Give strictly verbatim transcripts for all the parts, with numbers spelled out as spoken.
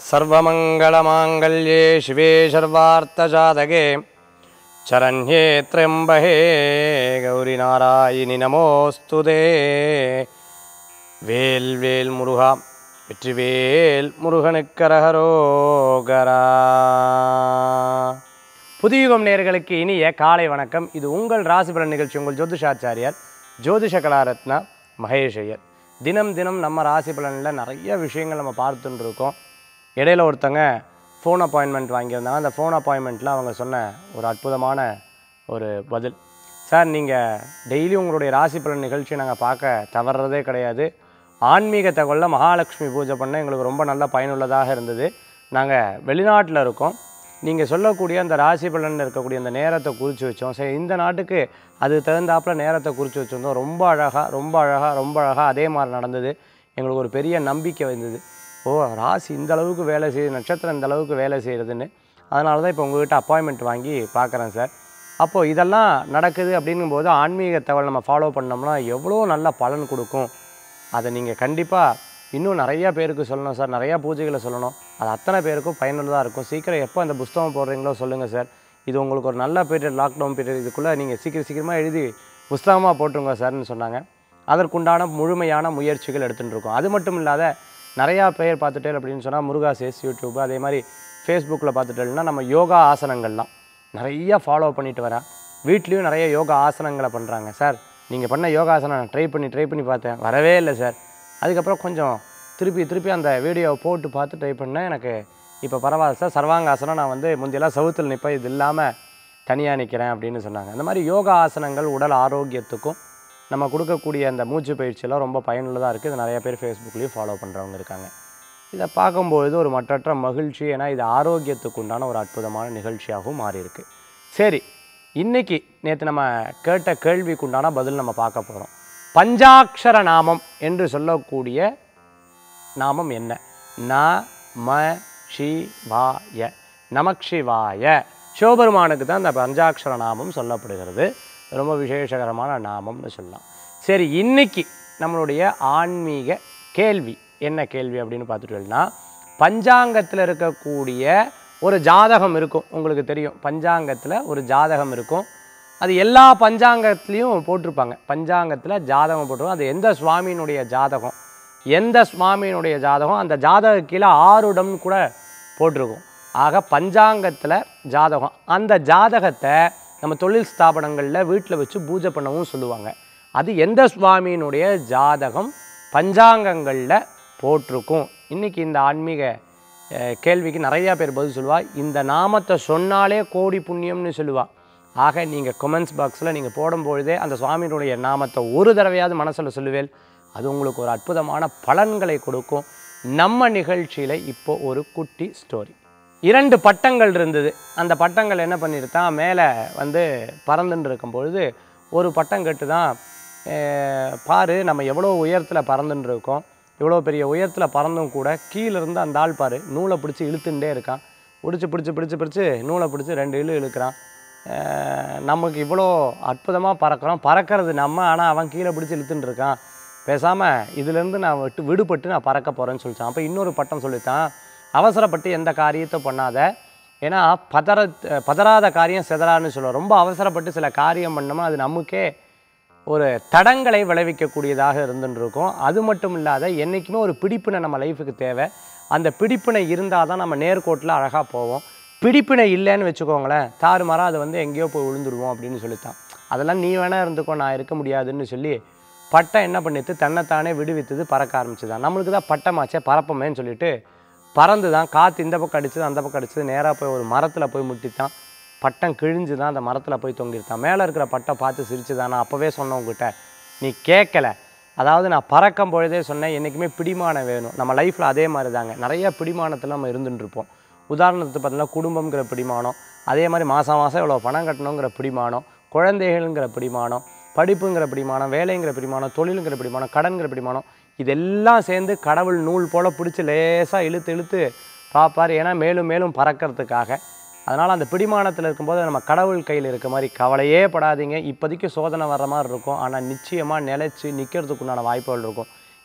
सर्वमंगलमांगल्ये शिवे सर्वार्थसाधके शरण्ये त्र्यंबके गौरी नारायणि नमोस्तुते வேல் வேல் முருகா வெற்றிவேல் முருகனுக்கரகரோகரா. புதியுகம் நேயர்களுக்கு இனிய காலை வணக்கம். இது உங்கள் ராசிபலன் நிகழ்ச்சி. உங்கள் ஜோதிஷாச்சாரியார் ஜோதிஷ கலாரத்னா மகேஷ் ஐயர். தினம் தினம் நம்ம ராசி பலனில் நிறைய விஷயங்கள் நம்ம பார்த்துட்டு இருக்கோம். இடையில ஒருத்தங்க ஃபோன் அப்பாயின்மெண்ட் வாங்கியிருந்தாங்க. அந்த ஃபோன் அப்பாயின்மெண்ட்டில் அவங்க சொன்ன ஒரு அற்புதமான ஒரு பதில், சார் நீங்கள் டெய்லி உங்களுடைய ராசி பலன் நிகழ்ச்சியை நாங்கள் பார்க்க தவறுறதே கிடையாது. ஆன்மீக தகவலில் மகாலட்சுமி பூஜை பண்ண எங்களுக்கு ரொம்ப நல்ல பயனுள்ளதாக இருந்தது. நாங்கள் வெளிநாட்டில் இருக்கோம். நீங்கள் சொல்லக்கூடிய அந்த ராசி பலனில் இருக்கக்கூடிய அந்த நேரத்தை குறித்து வச்சோம். சரி, இந்த நாட்டுக்கு அது தகுந்தாப்பில் நேரத்தை குறித்து வச்சுருந்தோம். ரொம்ப அழகாக ரொம்ப அழகாக ரொம்ப அழகாக அதே மாதிரி நடந்தது. எங்களுக்கு ஒரு பெரிய நம்பிக்கை வந்தது. ஓ, ராசி இந்த அளவுக்கு வேலை செய்யுது, நட்சத்திரம் இந்த அளவுக்கு வேலை செய்கிறதுன்னு. அதனால தான் இப்போ உங்கள்கிட்ட அப்பாயின்மெண்ட் வாங்கி பார்க்குறேன் சார். அப்போது இதெல்லாம் நடக்குது அப்படிங்கும்போது ஆன்மீக தகவல் நம்ம ஃபாலோ பண்ணோம்னா எவ்வளோ நல்ல பலன் கொடுக்கும். அதை நீங்கள் கண்டிப்பாக இன்னும் நிறையா பேருக்கு சொல்லணும் சார், நிறையா பூஜைகளை சொல்லணும். அது அத்தனை பேருக்கும் பயனுள்ளதாக இருக்கும். சீக்கிரம் எப்போ அந்த புஸ்தகம் போடுறீங்களோ சொல்லுங்கள் சார். இது உங்களுக்கு ஒரு நல்ல பீரியட், லாக்டவுன் பீரியட், இதுக்குள்ளே நீங்கள் சீக்கிரம் சீக்கிரமாக எழுதி புஸ்தகமாக போட்டுருங்க சார்னு சொன்னாங்க. அதற்குண்டான முழுமையான முயற்சிகள் எடுத்துகிட்டு இருக்கோம். அது மட்டும் இல்லாத நிறையா பேர் பார்த்துட்டே அப்படின்னு சொன்னால் முருகா சேஸ் யூடியூப், அதே மாதிரி ஃபேஸ்புக்கில் பார்த்துட்டேன்னா நம்ம யோகா ஆசனங்கள்லாம் நிறையா ஃபாலோ பண்ணிட்டு வரேன். வீட்லேயும் நிறைய யோகா ஆசனங்களை பண்ணுறாங்க. சார் நீங்கள் பண்ண யோகாசனம் நான் ட்ரை பண்ணி ட்ரை பண்ணி பார்த்தேன், வரவே இல்லை சார். அதுக்கப்புறம் கொஞ்சம் திருப்பி திருப்பி அந்த வீடியோவை போட்டு பார்த்து ட்ரை பண்ணேன், எனக்கு இப்போ பரவாயில்ல சார். சர்வாங்காசனம் நான் வந்து முந்தியெல்லாம் சவுத்தில் நிற்பேன், இது இல்லாமல் தனியாக நிற்கிறேன் அப்படின்னு சொன்னாங்க. அந்த மாதிரி யோகா ஆசனங்கள் உடல் ஆரோக்கியத்துக்கும் நம்ம கொடுக்கக்கூடிய அந்த மூச்சு பயிற்சியெல்லாம் ரொம்ப பயனுள்ளதாக இருக்குது. இது நிறைய பேர் ஃபேஸ்புக்லேயும் ஃபாலோ பண்ணுறவங்க இருக்காங்க. இதை பார்க்கும்பொழுது ஒரு மற்றற்ற மகிழ்ச்சி. ஏன்னா இது ஆரோக்கியத்துக்கு உண்டான ஒரு அற்புதமான நிகழ்ச்சியாகவும் மாறி இருக்கு. சரி, இன்றைக்கி நேற்று நம்ம கேட்ட கேள்விக்கு உண்டான பதில் நம்ம பார்க்க போகிறோம். பஞ்சாட்சர நாமம் என்று சொல்லக்கூடிய நாமம் என்ன? ந ம சிவாய, நமக்ஷிவாய. சிவபெருமானுக்கு தான் இந்த பஞ்சாட்சர நாமம் சொல்லப்படுகிறது. ரொம்ப விசேஷகரமான நாமம்னு சொல்லலாம். சரி, இன்றைக்கி நம்மளுடைய ஆன்மீக கேள்வி என்ன கேள்வி அப்படின்னு பார்த்துட்டோம்னா, பஞ்சாங்கத்தில் இருக்கக்கூடிய ஒரு ஜாதகம் இருக்கும். உங்களுக்கு தெரியும், பஞ்சாங்கத்தில் ஒரு ஜாதகம் இருக்கும். அது எல்லா பஞ்சாங்கத்துலேயும் போட்டிருப்பாங்க. பஞ்சாங்கத்தில் ஜாதகம் போட்டிருக்கோம். அது எந்த சுவாமியினுடைய ஜாதகம், எந்த சுவாமியினுடைய ஜாதகம், அந்த ஜாதக கீழே ஆறுடம் கூட போட்டிருக்கும். ஆக பஞ்சாங்கத்தில் ஜாதகம், அந்த ஜாதகத்தை நம்ம தொழில் ஸ்தாபனங்களில் வீட்டில் வச்சு பூஜை பண்ணவும் சொல்லுவாங்க. அது எந்த சுவாமியினுடைய ஜாதகம் பஞ்சாங்கங்களில் போட்டிருக்கும். இன்றைக்கி இந்த ஆன்மீக கேள்விக்கு நிறையா பேர் பதில் சொல்லுவாள். இந்த நாமத்தை சொன்னாலே கோடி புண்ணியம்னு சொல்லுவாள். ஆக நீங்கள் கமெண்ட்ஸ் பாக்ஸில் நீங்கள் போடும்பொழுதே அந்த சுவாமியினுடைய நாமத்தை ஒரு தடவையாவது மனசில் சொல்லுவேல். அது உங்களுக்கு ஒரு அற்புதமான பலன்களை கொடுக்கும். நம்ம நிகழ்ச்சியில் இப்போது ஒரு குட்டி ஸ்டோரி. இரண்டு பட்டங்கள் இருந்தது. அந்த பட்டங்கள் என்ன பண்ணியிருந்தான், மேலே வந்து பறந்துன்னு இருக்கும்பொழுது ஒரு பட்டம் கட்டு தான், பாரு நம்ம எவ்வளோ உயரத்தில் பறந்துன்னு இருக்கோம், இவ்வளோ பெரிய உயரத்தில் பறந்தும் கூட கீழேருந்து அந்த ஆள் பாரு நூலை பிடிச்சி இழுத்துட்டே இருக்கான். பிடிச்சி பிடிச்சி பிடிச்சி பிடிச்சி நூலை பிடிச்சி ரெண்டு இழு இழுக்கிறான். நமக்கு இவ்வளோ அற்புதமாக பறக்கிறோம், பறக்கிறது நம்ம, ஆனால் அவன் கீழே பிடிச்சி இழுத்துட்டு இருக்கான். பேசாமல் இதிலேருந்து நான் விட்டு விடுபட்டு நான் பறக்க போகிறேன்னு சொல்லித்தான். அப்போ இன்னொரு பட்டம் சொல்லித்தான், அவசரப்பட்டு எந்த காரியத்தை பண்ணாத, ஏன்னா பதற பதறாத காரியம் செதறான்னு சொல்லுவோம். ரொம்ப அவசரப்பட்டு சில காரியம் பண்ணோம்னா அது நமக்கே ஒரு தடங்களை விளைவிக்கக்கூடியதாக இருந்துட்டு இருக்கும். அது மட்டும் இல்லாத என்றைக்குமே ஒரு பிடிப்பினை நம்ம லைஃபுக்கு தேவை. அந்த பிடிப்பினை இருந்தால் தான் நம்ம நேர்கோட்டில் அழகாக போவோம். பிடிப்பினை இல்லைன்னு வச்சுக்கோங்களேன், தாறுமாறாக அது வந்து எங்கேயோ போய் விழுந்துடுவோம் அப்படின்னு சொல்லித்தான். அதெல்லாம் நீ வேணால் இருந்துக்கோ, நான் இருக்க முடியாதுன்னு சொல்லி பட்டம் என்ன பண்ணிட்டு தன்னைத்தானே விடுவித்தது, பறக்க ஆரம்பிச்சுதான். நம்மளுக்கு தான் பட்டமாச்சே பறப்பமேன்னு சொல்லிட்டு பறந்து தான், காற்று இந்த பக்கம் அடிச்சது அந்த பக்கம் அடிச்சது, நேராக போய் ஒரு மரத்தில் போய் முட்டித்தான். பட்டம் கிழிஞ்சு தான் அந்த மரத்தில் போய் தொங்கிருத்தான். மேலே இருக்கிற பட்டம் பார்த்து சிரிச்சு தான், நான் அப்போவே சொன்னேன் உங்ககிட்ட, நீ கேட்கலை. அதாவது நான் பறக்கும் பொழுதே சொன்னேன், என்றைக்குமே பிடிமானம் வேணும். நம்ம லைஃப்பில் அதே மாதிரி தாங்க, நிறைய பிடிமானத்தில் நம்ம இருந்துட்டு இருப்போம். உதாரணத்துக்கு பார்த்தீங்கன்னா குடும்பங்கிற பிடிமானம், அதே மாதிரி மாதம் மாதம் இவ்வளோ பணம் கட்டணுங்கிற பிடிமானம், குழந்தைகள்ங்கிற பிடிமானம், படிப்புங்கிற பிடிமானம், வேலைங்கிற பிடிமானம், தொழிலுங்கிற பிடிமானம், கடன்கிற பிடிமானம், இதெல்லாம் சேர்ந்து கடவுள் நூல் போல் பிடிச்சி லேசாக இழுத்து இழுத்து பார்ப்பார். ஏன்னா மேலும் மேலும் பறக்கிறதுக்காக. அதனால் அந்த பிடிமானத்தில் இருக்கும்போது நம்ம கடவுள் கையில் இருக்க மாதிரி கவலையே படாதீங்க. இப்போதைக்கு சோதனை வர்ற மாதிரி இருக்கும், ஆனால் நிச்சயமாக நிலைச்சி நிற்கிறதுக்குண்டான வாய்ப்புகள் இருக்கும்.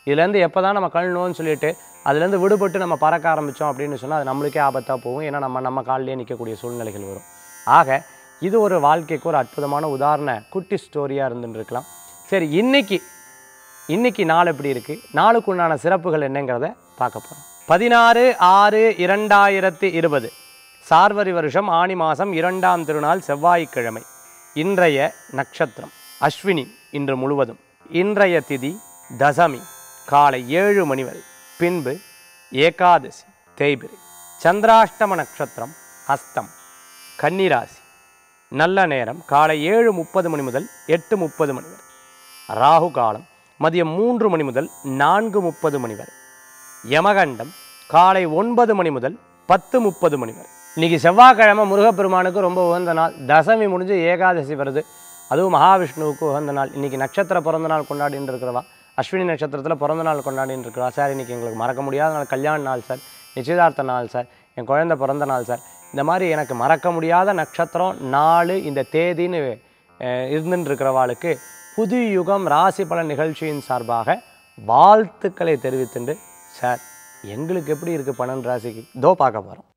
இதுலேருந்து எப்போ தான் நம்ம கழணும்னு சொல்லிட்டு அதுலேருந்து விடுபட்டு நம்ம பறக்க ஆரம்பித்தோம் அப்படின்னு சொன்னால் அது நம்மளுக்கே ஆபத்தாக போகும். ஏன்னா நம்ம நம்ம காலிலே நிற்கக்கூடிய சூழ்நிலைகள் வரும். ஆக இது ஒரு வாழ்க்கைக்கு ஒரு அற்புதமான உதாரண குட்டி ஸ்டோரியாக இருந்துட்டு இருக்கலாம். சரி, இன்னைக்கு இன்னைக்கு நாள் எப்படி இருக்குது, நாளுக்கு உண்டான சிறப்புகள் என்னங்கிறத பார்க்க போகிறோம். பதினாறு ஆறு இரண்டாயிரத்தி இருபது சார்வரி வருஷம் ஆனி மாதம் இரண்டாம் திருநாள் செவ்வாய்க்கிழமை. இன்றைய நட்சத்திரம் அஸ்வினி இன்று முழுவதும். இன்றைய திதி தசமி காலை ஏழு மணி வரை, பின்பு ஏகாதசி தேய்பிரை. சந்திராஷ்டம நட்சத்திரம் ஹஸ்தம் கன்னிராசி. நல்ல நேரம் காலை ஏழு முப்பது மணி முதல் எட்டு முப்பது மணி வரை. ராகு காலம் மதியம் மூன்று மணி முதல் நான்கு முப்பது மணி வரை. யமகண்டம் காலை ஒன்பது மணி முதல் பத்து முப்பது மணி வரை. இன்றைக்கி செவ்வாய்க்கிழமை முருகப்பெருமானுக்கு ரொம்ப உகந்த நாள். தசமி முடிஞ்சு ஏகாதசி வருது, அதுவும் மகாவிஷ்ணுவுக்கு உகந்த நாள். இன்றைக்கி நட்சத்திர பிறந்த நாள் கொண்டாடின்னு இருக்கிறவா, அஸ்வினி நட்சத்திரத்தில் பிறந்த நாள் கொண்டாடின்னு இருக்கிறவா, சார் இன்றைக்கி எங்களுக்கு மறக்க முடியாத நாள், கல்யாண நாள் சார், நிச்சயதார்த்த நாள் சார், என் குழந்தை பிறந்த நாள் சார், இந்த மாதிரி எனக்கு மறக்க முடியாத நட்சத்திரம் நாலு இந்த தேதின்னு இருந்துன்னு இருக்கிறவாளுக்கு புது யுகம் ராசி பலன் நிகழ்ச்சியின் சார்பாக வாழ்த்துக்களை தெரிவித்துண்டு, சார் எங்களுக்கு எப்படி இருக்குது பன்னெண்டு ராசிக்கு இதோ பார்க்க போகிறோம்.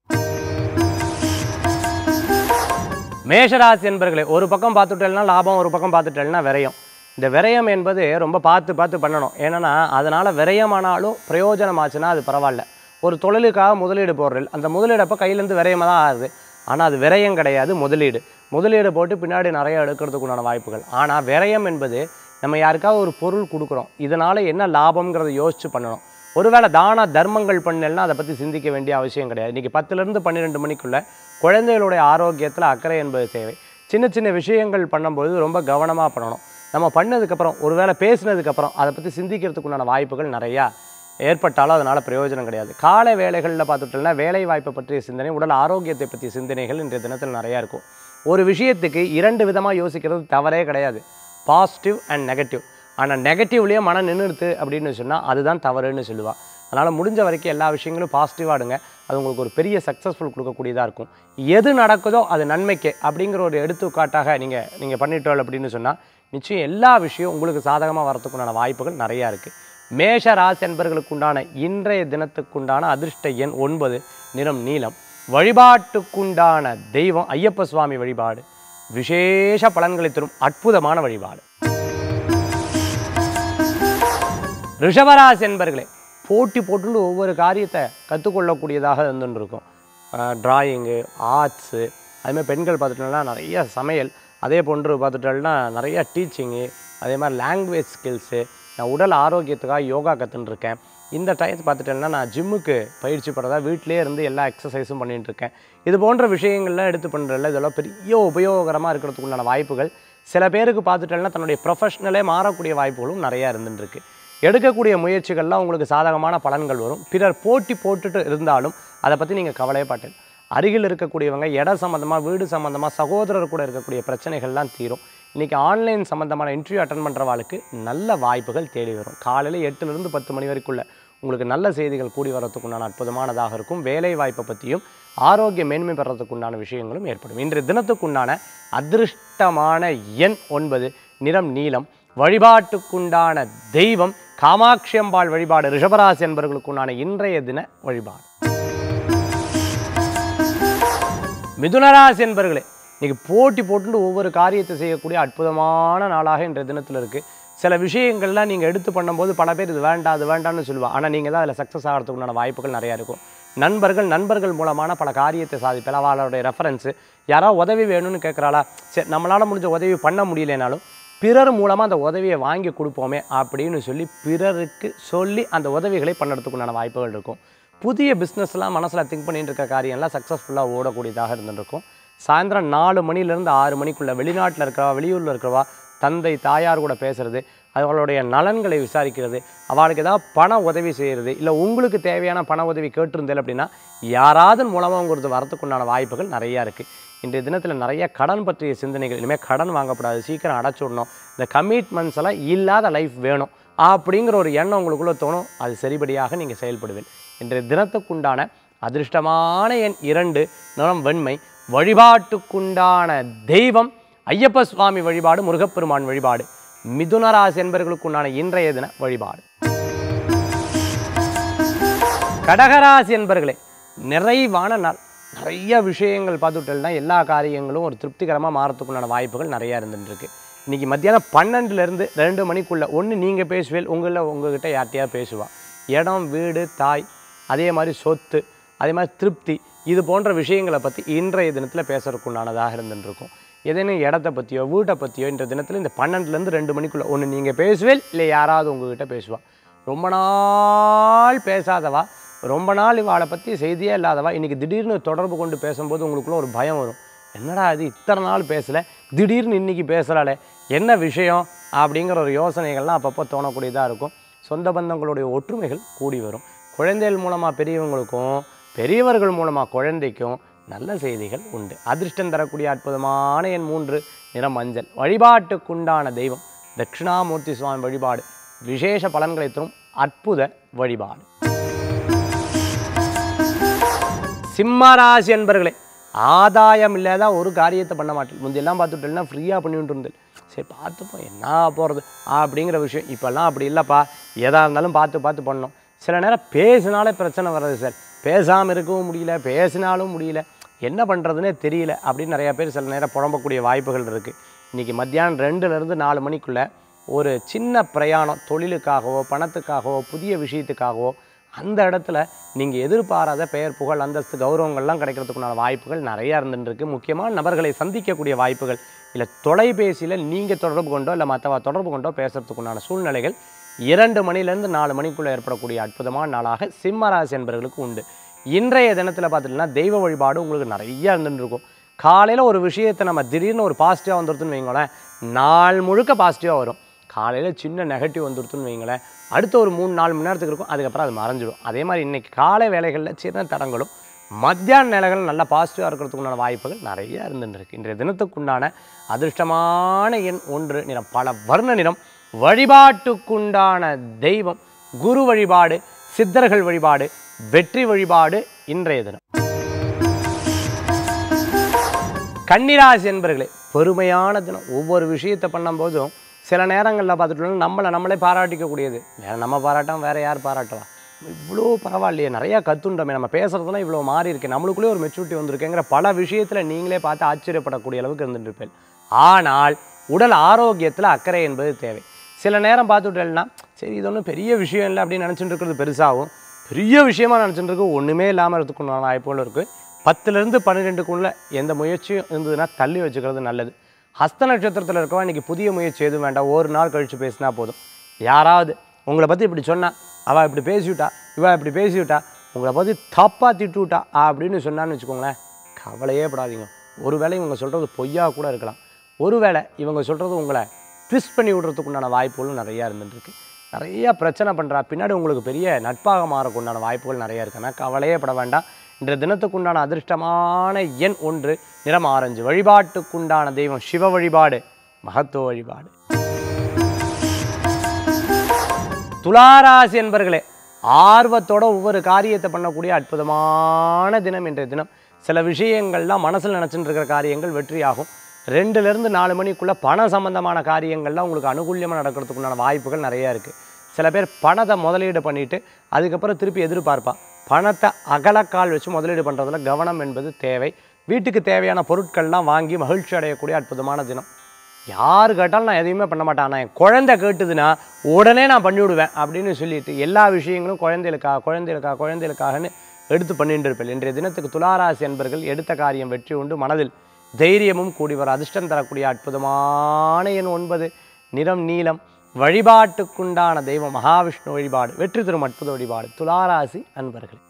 மேஷராசி என்பர்களே, ஒரு பக்கம் பார்த்துட்டேன்னா லாபம், ஒரு பக்கம் பார்த்துட்டேன்னா விரயம். இந்த விரயம் என்பது ரொம்ப பார்த்து பார்த்து பண்ணணும். ஏன்னா அதனால் விரயமானாலும் பிரயோஜனமாச்சுன்னா அது பரவாயில்ல. ஒரு தொழிலுக்காக முதலீடு போடுறீங்க, அந்த முதலீடு அப்போ கையிலேருந்து விரயமாக தான் ஆகுது. ஆனால் அது விரயம் கிடையாது, முதலீடு. முதலீடு போட்டு பின்னாடி நிறைய எடுக்கிறதுக்குண்டான வாய்ப்புகள். ஆனால் விரயம் என்பது நம்ம யாருக்காவது ஒரு பொருள் கொடுக்குறோம், இதனால் என்ன லாபம்ங்கிறத யோசித்து பண்ணணும். ஒருவேளை தான தர்மங்கள் பண்ணலன்னா அதை பற்றி சிந்திக்க வேண்டிய அவசியம் கிடையாது. இன்றைக்கி பத்துலேருந்து பன்னிரெண்டு மணிக்குள்ளே குழந்தைகளுடைய ஆரோக்கியத்தில் அக்கறை என்பது தேவை. சின்ன சின்ன விஷயங்கள் பண்ணும்போது ரொம்ப கவனமாக பண்ணணும். நம்ம பண்ணதுக்கப்புறம் ஒருவேளை பேசினதுக்கப்புறம் அதை பற்றி சிந்திக்கிறதுக்குண்டான வாய்ப்புகள் நிறையா ஏற்பட்டாலும் அதனால் பிரயோஜனம் கிடையாது. காலை வேலைகளில் பார்த்துட்டோம்னா வேலை வாய்ப்பை பற்றிய சிந்தனை, உடல் ஆரோக்கியத்தை பற்றிய சிந்தனைகள் இன்றைய தினத்தில் நிறையா இருக்கும். ஒரு விஷயத்துக்கு இரண்டு விதமாக யோசிக்கிறது தவறே கிடையாது, பாசிட்டிவ் அண்ட் நெகட்டிவ். ஆனால் நெகட்டிவ்லேயே மனம் நின்றுடுது அப்படின்னு சொன்னால் அதுதான் தவறுன்னு சொல்லுவாள். அதனால் முடிஞ்ச வரைக்கும் எல்லா விஷயங்களும் பாசிட்டிவாக எடுங்க, அது உங்களுக்கு ஒரு பெரிய சக்ஸஸ்ஃபுல் கொடுக்கக்கூடியதாக இருக்கும். எது நடக்குதோ அது நன்மைக்கு அப்படிங்கிற ஒரு எடுத்துக்காட்டாக நீங்கள் நீங்கள் பண்ணிட்டோம் அப்படின்னு சொன்னால் நிச்சயம் எல்லா விஷயம் உங்களுக்கு சாதகமாக வரத்துக்குண்டான வாய்ப்புகள் நிறையா இருக்குது. மேஷ ராசி என்பர்களுக்கு உண்டான இன்றைய தினத்துக்குண்டான அதிர்ஷ்ட எண் ஒன்பது, நிறம் நீலம். வழிபாட்டுக்குண்டான தெய்வம் ஐயப்ப சுவாமி வழிபாடு, விசேஷ பலன்களை தரும் அற்புதமான வழிபாடு. ரிஷபராசி என்பர்களே, போட்டி போட்டு ஒவ்வொரு காரியத்தை கற்றுக்கொள்ளக்கூடியதாக இருந்துன்னு இருக்கும். ட்ராயிங்கு, ஆர்ட்ஸு, அதுமாதிரி பெண்கள் பார்த்துட்டோம்னா நிறைய சமையல், அதே போன்று பார்த்துட்டோம்னா நிறையா டீச்சிங்கு, அதே மாதிரி லாங்குவேஜ் ஸ்கில்ஸு. நான் உடல் ஆரோக்கியத்துக்காக யோகா கற்றுன்ருக்கேன். இந்த டயத்தை பார்த்துட்டேன்னா நான் ஜிம்முக்கு பயிற்சி பண்ணுறதா வீட்டிலே இருந்து எல்லா எக்ஸசைஸும் பண்ணிகிட்டு இருக்கேன். இது போன்ற விஷயங்கள்லாம் எடுத்து பண்ணுறதில்ல, இதெல்லாம் பெரிய உபயோகரமாக இருக்கிறதுக்கு உண்டான வாய்ப்புகள். சில பேருக்கு பார்த்துட்டேன்னா தன்னுடைய ப்ரொஃபஷ்னலே மாறக்கூடிய வாய்ப்புகளும் நிறையா இருந்துருக்கு. எடுக்கக்கூடிய முயற்சிகள்லாம் உங்களுக்கு சாதகமான பலன்கள் வரும். பிறர் போட்டி போட்டுட்டு இருந்தாலும் அதை பற்றி நீங்கள் கவலையப்பட்டேன். அருகில் இருக்கக்கூடியவங்க இடம் சம்மந்தமாக, வீடு சம்மந்தமாக, சகோதரர் கூட இருக்கக்கூடிய பிரச்சனைகள்லாம் தீரும். இன்றைக்கி ஆன்லைன் சம்மந்தமான இன்டர்வியூ அட்டன் பண்ணுறவாளுக்கு நல்ல வாய்ப்புகள் தேடி வரும். காலையில் எட்டுலேருந்து பத்து மணி வரைக்குள்ள உங்களுக்கு நல்ல செய்திகள் கூடி வரத்துக்குண்டான அற்புதமானதாக இருக்கும். வேலை வாய்ப்பை பற்றியும் ஆரோக்கிய மேன்மை பெறத்துக்குண்டான விஷயங்களும் ஏற்படும். இன்றைய தினத்துக்குண்டான அதிர்ஷ்டமான எண் ஒன்பது, நிறம் நீலம். வழிபாட்டுக்குண்டான தெய்வம் காமாட்சி அம்பாள் வழிபாடு. ரிஷபராசி என்பவர்களுக்குண்டான இன்றைய தின வழிபாடு. மிதுனராசி என்பவர்களே, இன்றைக்கி போட்டி போட்டு ஒவ்வொரு காரியத்தை செய்யக்கூடிய அற்புதமான நாளாக இன்றைய தினத்தில் இருக்குது. சில விஷயங்கள்லாம் நீங்கள் எடுத்து பண்ணும்போது பல பேர் இது வேண்டாம் அது வேண்டாம்னு சொல்லுவாள். ஆனால் நீங்கள் தான் அதில் சக்ஸஸ் ஆகிறதுக்குண்டான வாய்ப்புகள் நிறையா இருக்கும். நண்பர்கள் நண்பர்கள் மூலமான பல காரியத்தை சாதிப்பேன். அவளுடைய ரெஃபரன்ஸு, யாராவது உதவி வேணும்னு கேட்குறாளா, சரி நம்மளால் முடிஞ்ச உதவி பண்ண முடியலைனாலும் பிறர் மூலமாக அந்த உதவியை வாங்கி கொடுப்போமே அப்படின்னு சொல்லி பிறருக்கு சொல்லி அந்த உதவிகளை பண்ணுறதுக்குண்டான வாய்ப்புகள் இருக்கும். புதிய பிஸ்னஸ்லாம் மனசில் திங்க் பண்ணிட்டு இருக்க காரியம்லாம் சக்ஸஸ்ஃபுல்லாக ஓடக்கூடியதாக இருந்துருக்கும். சாயந்தரம் நாலு மணிலேருந்து ஆறு மணிக்குள்ளே வெளிநாட்டில் இருக்கிறவா, வெளியூரில் இருக்கிறவா, தந்தை தாயார் கூட பேசுகிறது, அவர்களுடைய நலன்களை விசாரிக்கிறது, அவளுக்கு ஏதாவது பண உதவி செய்கிறது, இல்லை உங்களுக்கு தேவையான பண உதவி கேட்டிருந்தேன் அப்படின்னா யாராவது மூலமாக உங்களுக்கு வரத்துக்குண்டான வாய்ப்புகள் நிறையா இருக்குது. இன்றைய தினத்தில் நிறைய கடன் பற்றிய சிந்தனைகள், இனிமேல் கடன் வாங்கக்கூடாது, சீக்கிரம் அடைச்சிடணும், இந்த கமிட்மெண்ட்ஸ் எல்லாம் இல்லாத லைஃப் வேணும் அப்படிங்கிற ஒரு எண்ணம் உங்களுக்குள்ளே தோணும். அது சரிபடியாக நீங்கள் செயல்படுவேன். இன்றைய தினத்துக்குண்டான அதிர்ஷ்டமான எண் இரண்டு, நிறம் வெண்மை. வழிபாட்டுக்குண்டான தெய்வம் ஐயப்ப சுவாமி வழிபாடு, முருகப்பெருமான் வழிபாடு. மிதுனராசி என்பவர்களுக்குண்டான இன்றைய தின வழிபாடு. கடகராசி என்பர்களே, நிறைவான நாள். நிறைய விஷயங்கள் பார்த்துட்டோம்னா எல்லா காரியங்களும் ஒரு திருப்திகரமாக மாறத்துக்குண்டான வாய்ப்புகள் நிறையா இருந்துருக்கு. இன்றைக்கி மத்தியானம் பன்னெண்டுலேருந்து ரெண்டு மணிக்குள்ளே ஒன்று நீங்கள் பேசுவேல், உங்களில் உங்கள்கிட்ட யார்ட்டையாக பேசுவா. இடம், வீடு, தாய், அதே மாதிரி சொத்து, அதே மாதிரி திருப்தி, இது போன்ற விஷயங்களை பற்றி இன்றைய தினத்தில் பேசுறதுக்குண்டானதாக இருந்துருக்கும். ஏதேனும் இடத்த பற்றியோ வீட்டை பற்றியோ இன்றைய தினத்தில் இந்த பன்னெண்டுலேருந்து ரெண்டு மணிக்குள்ளே ஒன்று நீங்கள் பேசுவேல், இல்லை யாராவது உங்கள்கிட்ட பேசுவா. ரொம்ப நாள் பேசாதவா, ரொம்ப நாள் இவாளை பற்றி செய்தியே இல்லாதவா இன்றைக்கி திடீர்னு தொடர்பு கொண்டு பேசும்போது உங்களுக்குள்ள ஒரு பயம் வரும். என்னடா இது இத்தனை நாள் பேசலை, திடீர்னு இன்றைக்கி பேசுகிறாளே, என்ன விஷயம் அப்படிங்கிற ஒரு யோசனைகள்லாம் அப்பப்போ தோணக்கூடியதாக இருக்கும். சொந்த பந்தங்களுடைய ஒற்றுமைகள் கூடி வரும். குழந்தைகள் மூலமாக பெரியவங்களுக்கும், பெரியவர்கள் மூலமாக குழந்தைக்கும் நல்ல செய்திகள் உண்டு. அதிர்ஷ்டம் தரக்கூடிய அற்புதமான எண் மூன்று, நிறம் மஞ்சள். வழிபாட்டுக்குண்டான தெய்வம் தட்சிணாமூர்த்தி சுவாமி வழிபாடு விசேஷ பலன்களை தரும் அற்புத வழிபாடு. சிம்மராசி என்பர்களே, ஆதாயம் இல்லாத ஒரு காரியத்தை பண்ண மாட்டேன். முந்தையெல்லாம் பார்த்துட்டேன்னா ஃப்ரீயாக பண்ணிவிட்டு இருந்தேன். சரி பார்த்துப்போம் என்ன போகிறது அப்படிங்கிற விஷயம். இப்போல்லாம் அப்படி இல்லைப்பா, எதாக இருந்தாலும் பார்த்து பார்த்து பண்ணணும். சில நேரம் பேசினாலே பிரச்சனை வர்றது சார். பேசாமல் இருக்கவும் முடியல, பேசினாலும் முடியல, என்ன பண்ணுறதுனே தெரியல அப்படின்னு நிறையா பேர் சில நேரம் புலம்பக்கூடிய வாய்ப்புகள் இருக்குது. இன்றைக்கி மத்தியானம் ரெண்டுலேருந்து நாலு மணிக்குள்ளே ஒரு சின்ன பிரயாணம், தொழிலுக்காகவோ பணத்துக்காகவோ புதிய விஷயத்துக்காகவோ அந்த இடத்துல நீங்கள் எதிர்பாராத பெயர், புகழ், அந்தஸ்து, கௌரவங்கள்லாம் கிடைக்கிறதுக்குண்டான வாய்ப்புகள் நிறையா இருந்துருக்கு. முக்கியமாக நபர்களை சந்திக்கக்கூடிய வாய்ப்புகள், இல்லை தொலைபேசியில் நீங்கள் தொடர்பு கொண்டோ இல்லை மற்றவா தொடர்பு கொண்டோ பேசுறதுக்குண்டான சூழ்நிலைகள் இரண்டு மணிலேருந்து நாலு மணிக்குள்ளே ஏற்படக்கூடிய அற்புதமான நாளாக சிம்மராசி என்பவர்களுக்கு உண்டு. இன்றைய தினத்தில் பார்த்துட்டிங்கன்னா தெய்வ வழிபாடு உங்களுக்கு நிறையா இருந்துருக்கும். காலையில் ஒரு விஷயத்தை நம்ம திடீர்னு ஒரு பாசிட்டிவாக வந்துடுதுன்னு வைங்களேன், நாள் முழுக்க பாசிட்டிவாக வரும். காலையில் சின்ன நெகட்டிவ் வந்துடுதுன்னு வைங்களேன், அடுத்த ஒரு மூணு நாலு மணி நேரத்துக்கு இருக்கும், அதுக்கப்புறம் அது மறைஞ்சிடும். அதே மாதிரி இன்றைக்கி காலை வேலைகளில் சின்ன தடங்களும் மத்தியான நிலைகள் நல்லா பாசிட்டிவாக இருக்கிறதுக்குண்டான வாய்ப்புகள் நிறையா இருந்துருக்கு. இன்றைய தினத்துக்குண்டான அதிர்ஷ்டமான எண் ஒன்று, நிறம் பல வர்ண நிறம். வழிபாட்டுக்குண்டான தெய்வம் குரு வழிபாடு, சித்தர்கள் வழிபாடு, வெற்றி வழிபாடு. இன்றைய தினம் கன்னிராசி என்பர்களே, பெருமையான தினம். ஒவ்வொரு விஷயத்தை பண்ணும்போதும் சில நேரங்களில் பார்த்துட்டோம்னா நம்மளை நம்மளே பாராட்டிக்கக்கூடியது. வேறு நம்ம பாராட்டாமல் வேறு யார் பாராட்டுவா? இவ்வளோ பரவாயில்லையே, நிறையா கற்றுன்றோமே, நம்ம பேசுகிறதுலாம் இவ்வளோ மாறி இருக்கு, நம்மளுக்குள்ளே ஒரு மெச்சூரிட்டி வந்திருக்குங்கிற பல விஷயத்தில் நீங்களே பார்த்து ஆச்சரியப்படக்கூடிய அளவுக்கு இருந்துட்டு இருப்பேன். ஆனால் உடல் ஆரோக்கியத்தில் அக்கறை என்பது தேவை. சில நேரம் பார்த்துட்டேன்னா சரி இது ஒன்றும் பெரிய விஷயம் இல்லை அப்படின்னு நினச்சிட்டு இருக்கிறது பெருசாகவும், பெரிய விஷயமாக நினச்சிட்டு இருக்கு ஒன்றுமே இல்லாமல் இருக்கிறதுக்குண்டான வாய்ப்புகள் இருக்குது. பத்துலேருந்து பன்னிரெண்டுக்குள்ளே எந்த முயற்சியும் இருந்ததுன்னா தள்ளி வச்சுக்கிறது நல்லது. ஹஸ்த நட்சத்திரத்தில் இருக்கவா இன்றைக்கி புதிய முயற்சி எதுவும் வேண்டாம், ஒரு நாள் கழித்து பேசினா போதும். யாராவது உங்களை பற்றி இப்படி சொன்னால், அவள் இப்படி பேசிவிட்டா, இவள் இப்படி பேசிவிட்டா, உங்களை பற்றி தப்பாக திட்டு விட்டா அப்படின்னு சொன்னான்னு வச்சுக்கோங்களேன், கவலையே படாதீங்க. ஒரு வேளை இவங்க சொல்கிறது பொய்யாக கூட இருக்கலாம், ஒருவேளை இவங்க சொல்கிறது உங்களை ட்விஸ்ட் பண்ணி விடுறதுக்குண்டான வாய்ப்புகளும் நிறையா இருந்துருக்கு. நிறையா பிரச்சனை பண்ணுறா, பின்னாடி உங்களுக்கு பெரிய நட்பாக மாறக்குண்டான வாய்ப்புகள் நிறையா இருக்குன்னா கவலையே பட வேண்டாம். இன்றைய தினத்துக்குண்டான அதிர்ஷ்டமான எண் ஒன்று, நிறம் ஆரஞ்சு. வழிபாட்டுக்குண்டான தெய்வம் சிவ வழிபாடு, மகத்துவ வழிபாடு. துளாராசி என்பர்களே, ஆர்வத்தோட ஒவ்வொரு காரியத்தை பண்ணக்கூடிய அற்புதமான தினம் இன்றைய தினம். சில விஷயங்கள்லாம் மனசில் நினச்சிட்டு இருக்கிற காரியங்கள் வெற்றியாகும். ரெண்டுலேருந்து நாலு மணிக்குள்ளே பண சம்பந்தமான காரியங்கள்லாம் உங்களுக்கு அனுகூலியமாக நடக்கிறதுக்குண்டான வாய்ப்புகள் நிறையா இருக்குது. சில பேர் பணத்தை முதலீடு பண்ணிவிட்டு அதுக்கப்புறம் திருப்பி எதிர்பார்ப்பா. பணத்தை அகலக்கால் வச்சு முதலீடு பண்ணுறதுல கவனம் என்பது தேவை. வீட்டுக்கு தேவையான பொருட்கள்லாம் வாங்கி மகிழ்ச்சி அடையக்கூடிய அற்புதமான தினம். யார் கேட்டாலும் நான் எதையுமே பண்ண மாட்டேன், ஆனால் என் குழந்தை கேட்டுதுன்னா உடனே நான் பண்ணிவிடுவேன் அப்படின்னு சொல்லிட்டு எல்லா விஷயங்களும் குழந்தைகளுக்காக குழந்தைகளுக்காக குழந்தைகளுக்காகன்னு எடுத்து பண்ணிட்டு இருப்பேன். இன்றைய தினத்துக்கு துளாராசி என்பர்கள் எடுத்த காரியம் வெற்றி உண்டு, மனதில் தைரியமும் கூடி வர. அதிர்ஷ்டம் தரக்கூடிய அற்புதமான எண் ஒன்பது, நிறம் நீலம். வழிபாட்டுக்குண்டான தெய்வம் மகாவிஷ்ணு வழிபாடு, வெற்றி தரும் அற்புத வழிபாடு. துளாராசி அன்பர்களே.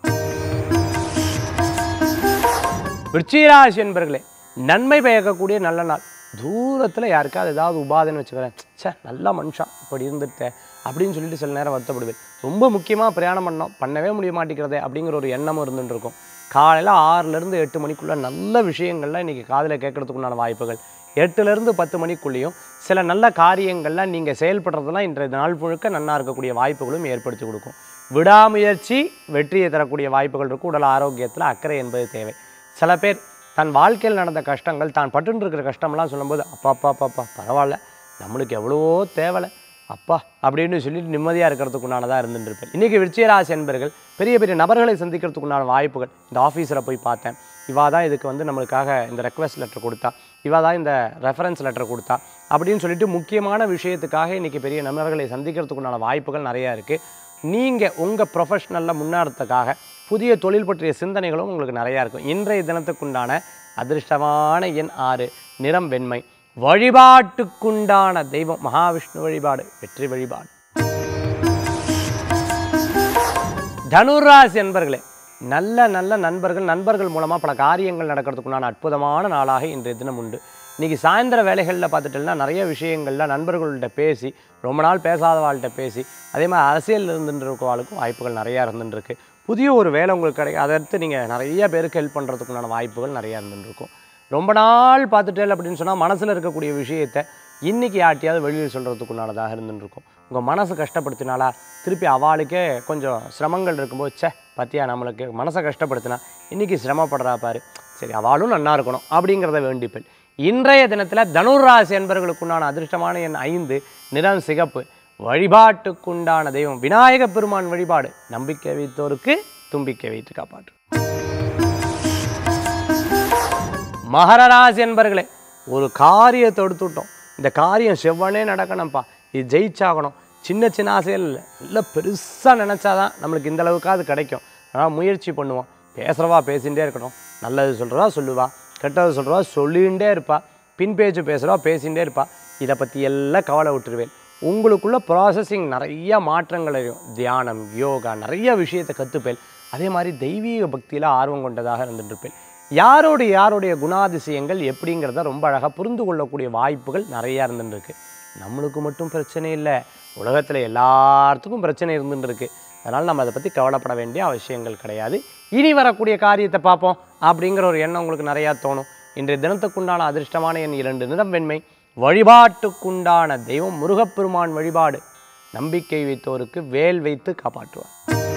விருச்சிகராசி என்பர்களே, நன்மை பயக்கக்கூடிய நல்ல நாள். தூரத்தில் யாருக்காவது ஏதாவது உபாதைன்னு வச்சுக்கிறேன், சே நல்ல மனுஷன் இப்படி இருந்துட்டேன் அப்படின்னு சொல்லிட்டு சில நேரம் வருத்தப்படுவேன். ரொம்ப முக்கியமாக பிரயாணம் பண்ணோம், பண்ணவே முடிய மாட்டேங்கிறதே அப்படிங்கிற ஒரு எண்ணமும் இருந்துட்டு இருக்கும். காலையில் ஆறுலேருந்து எட்டு மணிக்குள்ளே நல்ல விஷயங்கள்லாம் இன்றைக்கி காதில் கேட்கறதுக்குண்டான வாய்ப்புகள். எட்டுலேருந்து பத்து மணிக்குள்ளேயும் சில நல்ல காரியங்கள்லாம் நீங்கள் செயல்படுறதுலாம் இன்றைய நாள் முழுக்க நன்னா இருக்கக்கூடிய வாய்ப்புகளும் ஏற்படுத்தி கொடுக்கும். விடாமுயற்சி வெற்றியை தரக்கூடிய வாய்ப்புகள் இருக்கும். உடல் ஆரோக்கியத்தில் அக்கறை என்பது தேவை. சில பேர் தன் வாழ்க்கையில் நடந்த கஷ்டங்கள், தான் பட்டுன்னு இருக்கிற கஷ்டம்லாம் சொல்லும்போது அப்பா அப்பா அப்பா பரவாயில்ல, நம்மளுக்கு எவ்வளவோ தேவலை, அப்பா அப்படின்னு சொல்லிட்டு நிம்மதியாக இருக்கிறதுக்குண்டானதாக இருந்துட்டு இருப்பேன். இன்றைக்கி விருச்சிகராசி என்பர்கள் பெரிய பெரிய நபர்களை சந்திக்கிறதுக்குண்டான வாய்ப்புகள். இந்த ஆஃபீஸில் போய் பார்த்தேன், இவா தான் இதுக்கு வந்து நம்மளுக்காக இந்த ரெக்வெஸ்ட் லெட்டர் கொடுத்தா, இவா தான் இந்த ரெஃபரன்ஸ் லெட்டர் கொடுத்தா அப்படின்னு சொல்லிட்டு முக்கியமான விஷயத்துக்காக இன்றைக்கி பெரிய நபர்களை சந்திக்கிறதுக்குண்டான வாய்ப்புகள் நிறையா இருக்குது. நீங்கள் உங்கள் ப்ரொஃபஷ்னலில் முன்னேறத்துக்காக புதிய தொழில் பற்றிய சிந்தனைகளும் உங்களுக்கு நிறையா இருக்கும். இன்றைய தினத்துக்குண்டான அதிர்ஷ்டமான எண் ஆறு, நிறம் வெண்மை. வழிபாட்டுக்குண்டான தெய்வம் மகாவிஷ்ணு வழிபாடு, வெற்றி வழிபாடு. தனுராசி என்பர்களே, நல்ல நல்ல நண்பர்கள் நண்பர்கள் மூலமாக பல காரியங்கள் நடக்கிறதுக்குண்டான அற்புதமான நாளாக இன்றைய தினம் உண்டு. இன்றைக்கி சாயந்தர வேலைகளில் பார்த்துட்டோம்னா நிறைய விஷயங்களில் நண்பர்கள்ட்ட பேசி, ரொம்ப நாள் பேசாதவாள்கிட்ட பேசி, அதே மாதிரி அரசியல் இருந்துருக்கவாளுக்கும் வாய்ப்புகள் நிறையா இருந்துருக்கு. புதிய ஒரு வேலை உங்களுக்கு கிடைக்கும், அதை அடுத்து நீங்கள் நிறைய பேருக்கு ஹெல்ப் பண்ணுறதுக்குண்டான வாய்ப்புகள் நிறையா இருந்துருக்கும். ரொம்ப நாள் பார்த்துட்டேன் அப்படின்னு சொன்னால் மனசில் இருக்கக்கூடிய விஷயத்தை இன்றைக்கி யார்ட்டையாவது வெளியில் சொல்கிறதுக்குண்டானதாக இருந்துருக்கும். உங்கள் மனசு கஷ்டப்படுத்தினாலா திருப்பி அவளுக்கே கொஞ்சம் சிரமங்கள் இருக்கும்போது, சே பற்றியா நம்மளுக்கு மனசை கஷ்டப்படுத்தினா இன்றைக்கி சிரமப்படுறா பாரு, சரி அவளும் நல்லா இருக்கணும் அப்படிங்கிறத வேண்டிப்பேன். இன்றைய தினத்தில் தனுராசி என்பவர்களுக்குண்டான அதிர்ஷ்டமான எண் ஐந்து, நிறம் சிகப்பு. வழிபாட்டுக்குண்டான தெய்வம் விநாயக பெருமான் வழிபாடு, நம்பிக்கை வைத்தோருக்கு தும்பிக்கை வைத்து காப்பாற்று. மகர ராசி என்பர்களே, ஒரு காரியத்தை எடுத்துட்டோம், இந்த காரியம் செவ்வனே நடக்கணும்ப்பா, இது ஜெயிச்சாகணும். சின்ன சின்ன ஆசைகள் இல்லை, இல்லை பெருசாக நினச்சாதான் நம்மளுக்கு இந்த அளவுக்காவது கிடைக்கும். அதனால் முயற்சி பண்ணுவோம். பேசுகிறவா பேசிகிட்டே இருக்கணும், நல்லது சொல்கிறவா சொல்லுவா, கெட்டது சொல்கிறவா சொல்லிகிட்டே இருப்பா, பின் பேச்சு பேசுகிறவா பேசிகிட்டே இருப்பா. இதை பற்றி எல்லாம் கவலை விட்டுருவேன். உங்களுக்குள்ள ப்ராசஸிங் நிறைய மாற்றங்கள் அறியும். தியானம், யோகா, நிறைய விஷயத்தை கற்றுப்பேன். அதே மாதிரி தெய்வீக பக்தியில் ஆர்வம் கொண்டதாக இருந்துட்டுருப்பேன். யாரோடைய யாருடைய குணாதிசயங்கள் எப்படிங்கிறத ரொம்ப அழகாக புரிந்து கொள்ளக்கூடிய வாய்ப்புகள் நிறையா இருந்துருக்கு. நம்மளுக்கு மட்டும் பிரச்சனை இல்லை, உலகத்தில் எல்லாத்துக்கும் பிரச்சனை இருந்துருக்கு. அதனால் நம்ம அதை பற்றி கவலைப்பட வேண்டிய அவசியங்கள் கிடையாது. இனி வரக்கூடிய காரியத்தை பார்ப்போம் அப்படிங்கிற ஒரு எண்ணம் உங்களுக்கு நிறையா தோணும். இன்றைய தினத்துக்குண்டான அதிர்ஷ்டமான எண் இரண்டு, நிறம் வெண்மை. வழிபாட்டுக்குண்டான தெய்வம் முருகப்பெருமான் வழிபாடு, நம்பிக்கை வைத்தோருக்கு வேல் வைத்து காப்பாற்றுவார்.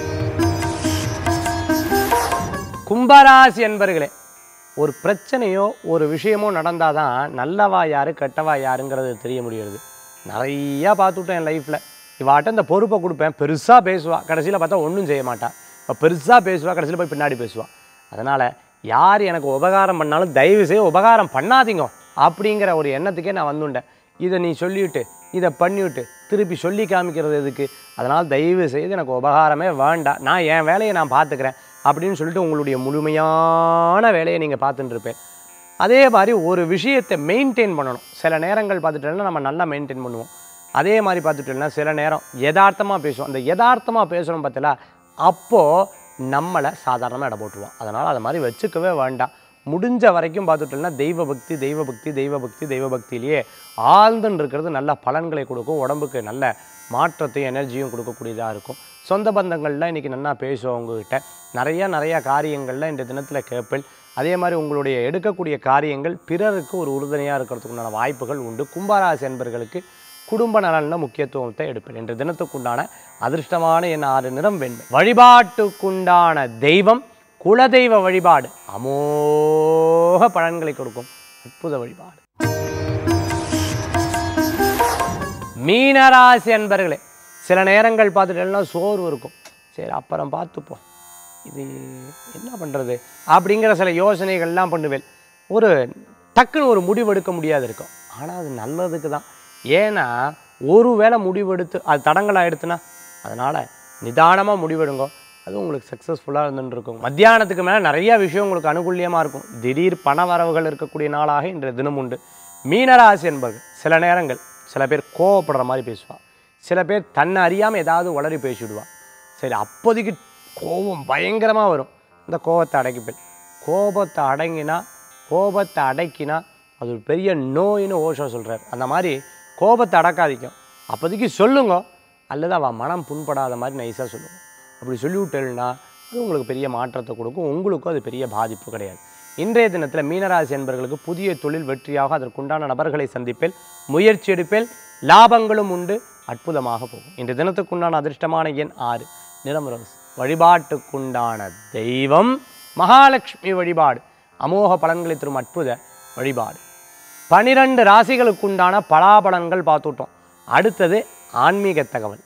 கும்பராசி என்பர்களே, ஒரு பிரச்சனையோ ஒரு விஷயமோ நடந்தால் தான் நல்லவா யார் கெட்டவா யாருங்கிறது தெரிய முடியாது. நிறையா பார்த்துட்டேன் என் லைஃப்பில். இவாட்ட இந்த பொறுப்பை கொடுப்பேன், பெருசாக பேசுவாள், கடைசியில் பார்த்தா ஒன்றும் செய்ய மாட்டாள். இப்போ பெருசாக பேசுவாள், கடைசியில் போய் பின்னாடி பேசுவாள். அதனால் யார் எனக்கு உபகாரம் பண்ணாலும் தயவு செய்து உபகாரம் பண்ணாதீங்க அப்படிங்கிற ஒரு எண்ணத்துக்கே நான் வந்துட்டேன். இதை நீ சொல்லிவிட்டு இதை பண்ணிவிட்டு திருப்பி சொல்லி காமிக்கிறது எதுக்கு? அதனால் தயவு செய்து எனக்கு உபகாரமே வேண்டாம், நான் என் வேலையை நான் பார்த்துக்கிறேன் அப்படின்னு சொல்லிட்டு உங்களுடைய முழுமையான வேலையை நீங்கள் பார்த்துட்டு இருப்பேன். அதே மாதிரி ஒரு விஷயத்தை மெயின்டைன் பண்ணணும். சில நேரங்கள் பார்த்துட்டோம்னா நம்ம நல்லா மெயின்டைன் பண்ணுவோம். அதே மாதிரி பார்த்துட்டோம்னா சில நேரம் யதார்த்தமாக பேசுவோம். அந்த யதார்த்தமாக பேசணும் பார்த்தீங்களா, அப்போது நம்மளை சாதாரணமாக இட போட்டுருவோம். அதனால் அதை மாதிரி வச்சுக்கவே வேண்டாம். முடிஞ்ச வரைக்கும் பார்த்துட்டோம்னா தெய்வ பக்தி தெய்வ பக்தி தெய்வ பக்தி தெய்வ பக்தியிலேயே ஆழ்ந்துன்னு இருக்கிறது நல்ல பலன்களை கொடுக்கும். உடம்புக்கு நல்ல மாற்றத்தையும் எனர்ஜியும் கொடுக்கக்கூடியதாக இருக்கும். சொந்த பந்தங்கள்லாம் இன்றைக்கி நல்லா பேசுவோம். உங்ககிட்ட நிறையா நிறையா காரியங்களில் இந்த தினத்தில் கேட்பேன். அதே மாதிரி உங்களுடைய எடுக்கக்கூடிய காரியங்கள் பிறருக்கு ஒரு உறுதுணையாக இருக்கிறதுக்குண்டான வாய்ப்புகள் உண்டு. கும்பராசி என்பர்களுக்கு குடும்ப நலனில் முக்கியத்துவத்தை எடுப்பேன். என்ற தினத்துக்குண்டான அதிர்ஷ்டமான என் ஆறு, நிறம் வெண்மை. வழிபாட்டுக்குண்டான தெய்வம் குலதெய்வ வழிபாடு, அமோக பலன்களை கொடுக்கும் அற்புத வழிபாடு. மீனராசி என்பர்களே, சில நேரங்கள் பார்த்துட்டேன்னா சோர்வு இருக்கும். சரி அப்புறம் பார்த்துப்போம், இது என்ன பண்ணுறது அப்படிங்கிற சில யோசனைகள்லாம் பண்ணுவேன். ஒரு டக்குன்னு ஒரு முடிவு எடுக்க முடியாது இருக்கும். ஆனால் அது நல்லதுக்கு தான். ஏன்னா ஒரு வேளை முடிவெடுத்து அது தடங்களாக எடுத்துனா, அதனால் நிதானமாக முடிவெடுங்க, அது உங்களுக்கு சக்ஸஸ்ஃபுல்லாக இருந்துட்டு இருக்கும். மத்தியானத்துக்கு மேலே நிறைய விஷயம் உங்களுக்கு அனுகூலியமாக இருக்கும். திடீர் பண வரவுகள் இருக்கக்கூடிய நாளாக இன்றைய தினம் உண்டு. மீனராசி என்பர்கள் சில நேரங்கள் சில பேர் கோவப்படுற மாதிரி பேசுவாள், சில பேர் தன்னை அறியாமல் ஏதாவது உளறி பேசிவிடுவாள். சரி அப்போதைக்கு கோபம் பயங்கரமாக வரும். இந்த கோபத்தை அடக்கிப்பேன். கோபத்தை அடங்கினா கோபத்தை அடக்கினா அது ஒரு பெரிய நோயின்னு ஓஷோ சொல்கிறார். அந்த மாதிரி கோபத்தை அடக்காதிக்கும். அப்போதைக்கு சொல்லுங்க, அல்லது அவள் மனம் புண்படாத மாதிரி நைஸாக சொல்லுங்க. அப்படி சொல்லிவிட்டேன்னா அது உங்களுக்கு பெரிய மாற்றத்தை கொடுக்கும். உங்களுக்கும் அது பெரிய பாதிப்பு கிடையாது. இன்றைய தினத்தில் மீனராசி என்பவர்களுக்கு புதிய தொழில் வெற்றியாக அதற்குண்டான நபர்களை சந்திப்பேன், முயற்சி எடுப்பேன், லாபங்களும் உண்டு, அற்புதமாக போகும். இன்றைய தினத்துக்குண்டான அதிர்ஷ்டமான எண் ஆறு, நிறம் ரோஸ். வழிபாட்டுக்குண்டான தெய்வம் மகாலட்சுமி வழிபாடு, அமோக பலன்களை தரும் அற்புத வழிபாடு. பனிரெண்டு ராசிகளுக்குண்டான பலாபலன்கள் பார்த்துட்டோம். அடுத்தது ஆன்மீக தகவல்.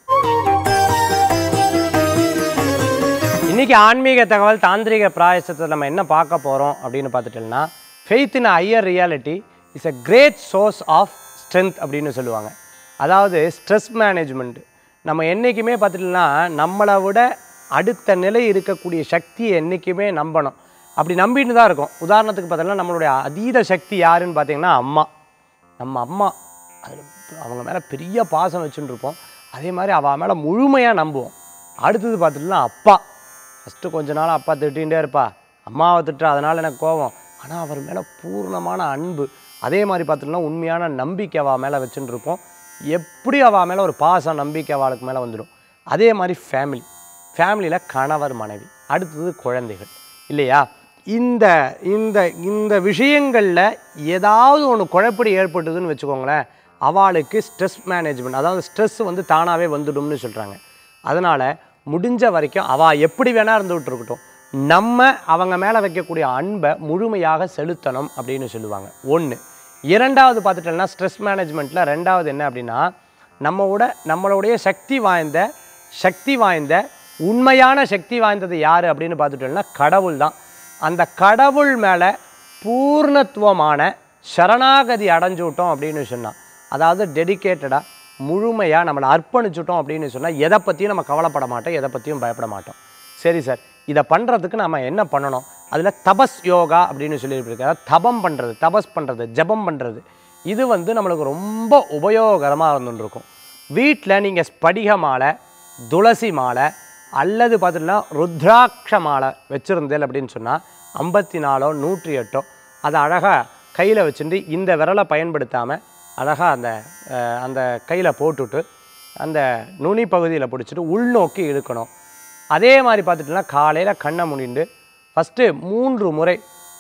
இன்றைக்கி ஆன்மீக தகவல் தாந்திரிக பிராயசத்தில் நம்ம என்ன பார்க்க போகிறோம் அப்படின்னு பார்த்துட்டோம்னா, faith in higher reality is a great source of strength அப்படின்னு சொல்லுவாங்க. அதாவது ஸ்ட்ரெஸ் மேனேஜ்மெண்ட். நம்ம என்றைக்குமே பார்த்துட்டோம்னா நம்மளை விட அடுத்த நிலை இருக்கக்கூடிய சக்தியை என்றைக்குமே நம்பணும். அப்படி நம்பிட்டு தான் இருக்கும். உதாரணத்துக்கு பார்த்தோம்னா நம்மளுடைய அதீத சக்தி யாருன்னு பார்த்தீங்கன்னா அம்மா. நம்ம அம்மா அது அவங்க மேலே பெரிய பாசம் வச்சுட்டு இருப்போம். அதே மாதிரி அவள் மேலே முழுமையாக நம்புவோம். அடுத்தது பார்த்துட்டோம்னா அப்பா. ஃபஸ்ட்டு கொஞ்ச நாள் அப்பா திட்டிகிட்டே இருப்பா, அம்மாவை திட்டுற அதனால் எனக்கு கோவம். ஆனால் அவர் மேலே பூர்ணமான அன்பு. அதே மாதிரி பார்த்துட்டோம்னா உண்மையான நம்பிக்கை அவள் மேலே வச்சுட்டு இருப்போம். எப்படி அவள் மேலே ஒரு பாசம் நம்பிக்கை அவளுக்கு மேலே வந்துடும். அதே மாதிரி ஃபேமிலி. ஃபேமிலியில் கணவர் மனைவி, அடுத்தது குழந்தைகள் இல்லையா? இந்த இந்த இந்த விஷயங்களில் ஏதாவது ஒன்று குழப்படி ஏற்பட்டுதுன்னு வச்சுக்கோங்களேன், அவளுக்கு ஸ்ட்ரெஸ் மேனேஜ்மெண்ட், அதாவது ஸ்ட்ரெஸ் வந்து தானாகவே வந்துடும்னு சொல்கிறாங்க. அதனால் முடிஞ்ச வரைக்கும் அவள் எப்படி வேணால் இருந்துகிட்டு இருக்கட்டும், நம்ம அவங்க மேலே வைக்கக்கூடிய அன்பை முழுமையாக செலுத்தணும் அப்படின்னு சொல்லுவாங்க. ஒன்று. இரண்டாவது பார்த்துட்டோம்னா ஸ்ட்ரெஸ் மேனேஜ்மெண்ட்டில் ரெண்டாவது என்ன அப்படின்னா, நம்மளோட நம்மளுடைய சக்தி வாய்ந்த சக்தி வாய்ந்த உண்மையான சக்தி வாய்ந்தது யார் அப்படின்னு பார்த்துட்டோம்னா கடவுள் தான். அந்த கடவுள் மேலே பூர்ணத்துவமான சரணாகதி அடைஞ்சுவிட்டோம் அப்படின்னு சொன்னால், அதாவது டெடிக்கேட்டடாக முழுமையாக நம்மளை அர்ப்பணிச்சுட்டோம் அப்படின்னு சொன்னால் எதை பற்றியும் நம்ம கவலைப்பட மாட்டோம், எதை பற்றியும் பயப்பட மாட்டோம். சரி சார், இதை பண்ணுறதுக்கு நம்ம என்ன பண்ணணும்? அதில் தபஸ் யோகா அப்படின்னு சொல்லியிருக்காங்க. அதாவது தபம் பண்ணுறது, தபஸ் பண்ணுறது, ஜபம் பண்ணுறது, இது வந்து நம்மளுக்கு ரொம்ப உபயோகரமாக இருந்துருக்கும். வீட்டில் நீங்கள் ஸ்படிக மாலை, துளசி மாலை அல்லது பார்த்துட்டுனா ருத்ராட்ச மாலை வச்சுருந்தேன் அப்படின்னு சொன்னால் ஐம்பத்தி நாலோ நூற்றி எட்டோ அதை அழகாக கையில் வச்சுட்டு இந்த விரலை பயன்படுத்தாமல் அழகாக அந்த அந்த கையில் போட்டுவிட்டு அந்த நுனி பகுதியில் பிடிச்சிட்டு உள்நோக்கி இழுக்கணும். அதே மாதிரி பார்த்துட்டுனா காலையில் கண்ணை மூடிண்டு ஃபஸ்ட்டு மூன்று முறை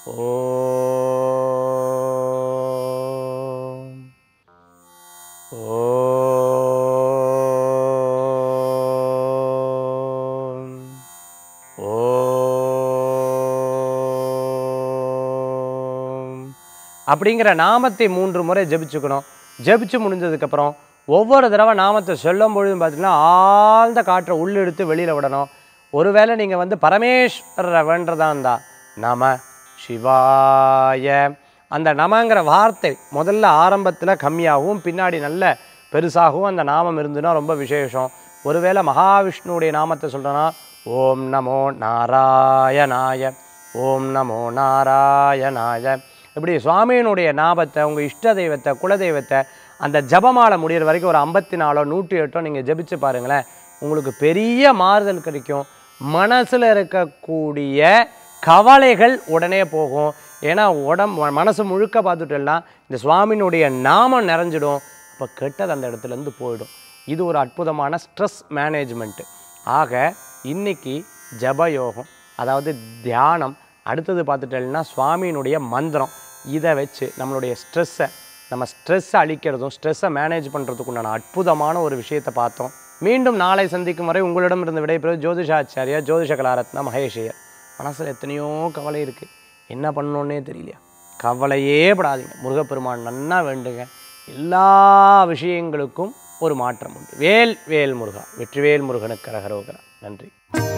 ஓம் ஓம் ஓம் அப்படிங்கிற நாமத்தை மூன்று முறை ஜபிச்சுக்கணும். ஜபிச்சு முடிஞ்சதுக்கப்புறம் ஒவ்வொரு தடவை நாமத்தை சொல்லும் பொழுதும் பார்த்திங்கன்னா ஆழ்ந்த காற்றை உள்ளெடுத்து வெளியில் விடணும். ஒருவேளை நீங்கள் வந்து பரமேஸ்வரரை வேண்டதா இருந்தால் நம சிவாய, அந்த நமங்கிற வார்த்தை முதல்ல ஆரம்பத்தில் கம்மியாகவும் பின்னாடி நல்ல பெருசாகவும் அந்த நாமம் இருந்துன்னா ரொம்ப விசேஷம். ஒருவேளை மகாவிஷ்ணுடைய நாமத்தை சொல்கிறேன்னா ஓம் நமோ நாராயணாய, ஓம் நமோ நாராயணாய. இப்படி சுவாமியினுடைய நாமத்தை, உங்கள் இஷ்ட தெய்வத்தை, குலதெய்வத்தை அந்த ஜபமாலை முடிகிற வரைக்கும் ஒரு ஐம்பத்தி நாலோ நூற்றி எட்டோ நீங்கள் ஜபிச்சு பாருங்களேன், உங்களுக்கு பெரிய மாறுதல் கிடைக்கும். மனசில் இருக்கக்கூடிய கவலைகள் உடனே போகும். ஏன்னா உடம்பு மனசு முழுக்க பார்த்துட்டெல்லாம் இந்த சுவாமியினுடைய நாமம் நிறைஞ்சிடும். அப்போ கெட்டது அந்த இடத்துலேருந்து போயிடும். இது ஒரு அற்புதமான ஸ்ட்ரெஸ் மேனேஜ்மெண்ட்டு. ஆக இன்றைக்கி ஜபயோகம், அதாவது தியானம், அடுத்தது பார்த்துட்டேன்னா சுவாமியினுடைய மந்திரம், இதை வச்சு நம்மளுடைய ஸ்ட்ரெஸ்ஸை நம்ம ஸ்ட்ரெஸ்ஸை அழிக்கிறதும் ஸ்ட்ரெஸ்ஸை மேனேஜ் பண்ணுறதுக்கு உண்டான அற்புதமான ஒரு விஷயத்தை பார்த்தோம். மீண்டும் நாளை சந்திக்கும் வரை உங்களிடம் இருந்து விடைபெறுவது ஜோதிஷாச்சாரியா ஜோதிஷ கலாரத்னா மகேஷையர். மனசில் எத்தனையோ கவலை இருக்குது, என்ன பண்ணணுன்னே தெரியலையா? கவலையே படாதீங்க, முருகப்பெருமான் நன்னா வேண்டுங்க, எல்லா விஷயங்களுக்கும் ஒரு மாற்றம் உண்டு. வேல் வேல் முருகா, வெற்றிவேல் முருகனுக்கு கரகரோகரா. நன்றி.